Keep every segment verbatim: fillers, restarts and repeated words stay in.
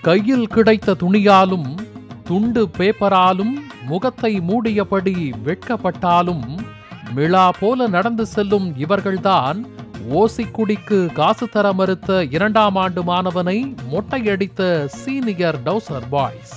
கையில் கிடைத்த துணியாலும் துண்டு பேப்பராலும் முகத்தை மூடியபடி வெட்கப்பட்டாலும் மிளா போல நடந்து செல்லும் இவர்கள்தான் ஓசிக்குடிக்கு காசு தர மறுத்த இரண்டாம் ஆண்டு மாணவனை மொட்டையடித்த senior trouser boys.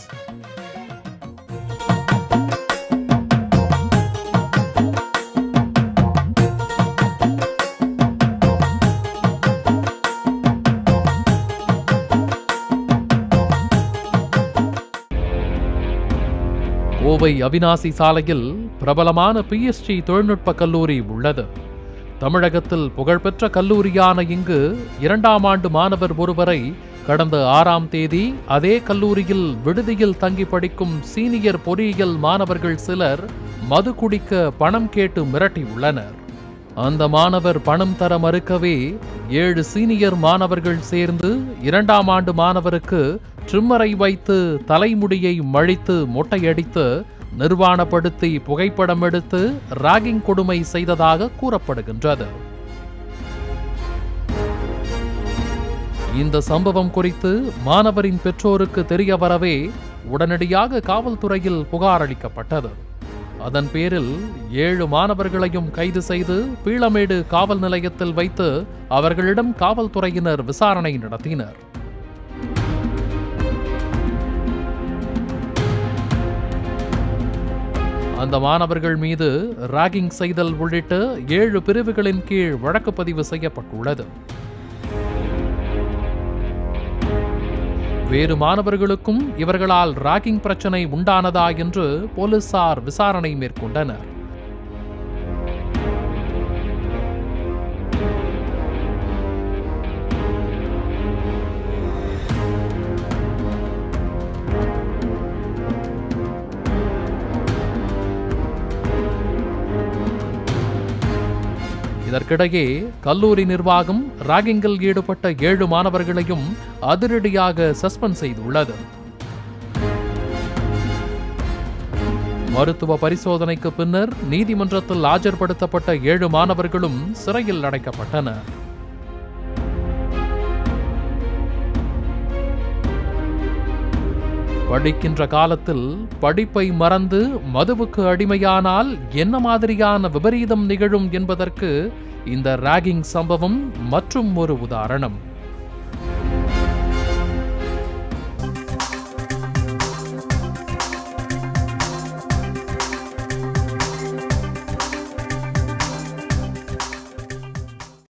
Kovai Avinashi சாலையில் பிரபலமான பி எஸ் ஜி தொழில்நுட்ப கல்லூரி உள்ளது. தமிழகத்தில் புகழ்பெற்ற கல்லூரியான இங்கு இரண்டாம் ஆண்டு மாணவர் ஒருவரை கடந்த ஆறாம் தேதி அதே கல்லூரியில் விடுதியில் தங்கி படிக்கும் சீனியர் பொறியியல் மாணவர்கள் சிலர் மது குடிக்க பணம் கேட்டு மிரட்டியுள்ளனர். அந்த மாணவர் பணம் தர மறுக்கவே ஏழு சீனியர் மாணவர்கள் சேர்ந்து இரண்டாம் ஆண்டு மாணவருக்கு ட்ரிம்மரை வைத்து தலைமுடியை மழித்து மொட்டையடித்து நிர்வாணப்படுத்தி புகைப்படம் எடுத்து ராகிங் கொடுமை செய்ததாக கூறப்படுகின்றது. இந்த சம்பவம் குறித்து மாணவரின் பெற்றோருக்கு தெரிய வரவே உடனடியாக காவல்துறையில் புகார் அளிக்கப்பட்டது. அதன் பேரில் ஏழு மாணவர்களையும் கைது செய்து பீளமேடு காவல் நிலையத்தில் வைத்து அவர்களிடம் காவல்துறையினர் விசாரணை நடத்தினர். அந்த மாணவர்கள் மீது ராகிங் செய்தல் உள்ளிட்ட ஏழு பிரிவுகளின் கீழ் வழக்கு பதிவு செய்யப்பட்டுள்ளது. வேறு மாணவர்களுக்கும் இவர்களால் ராகிங் பிரச்சனை உண்டானதா என்று போலீசார் விசாரணை மேற்கொண்டனர். இதற்கிடையே கல்லூரி நிர்வாகம் ராகிங்கில் ஈடுபட்ட ஏழு மாணவர்களையும் அதிரடியாக சஸ்பெண்ட் செய்துள்ளது. மருத்துவ பரிசோதனைக்கு பின்னர் நீதிமன்றத்தில் ஆஜர்படுத்தப்பட்ட ஏழு மாணவர்களும் சிறையில் அடைக்கப்பட்டனர். படிக்கின்ற காலத்தில் படிப்பை மறந்து மதுவுக்கு அடிமையானால் என்ன மாதிரியான விபரீதம் நிகழும் என்பதற்கு இந்த ராகிங் சம்பவம் மற்றும் ஒரு உதாரணம்.